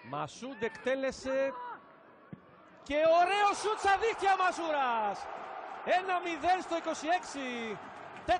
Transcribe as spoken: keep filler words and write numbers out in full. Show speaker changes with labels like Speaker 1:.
Speaker 1: Μασούντ εκτέλεσε και ωραίο σουτ στα δίχτυα Μασούρας. ένα μηδέν στο είκοσι έξι.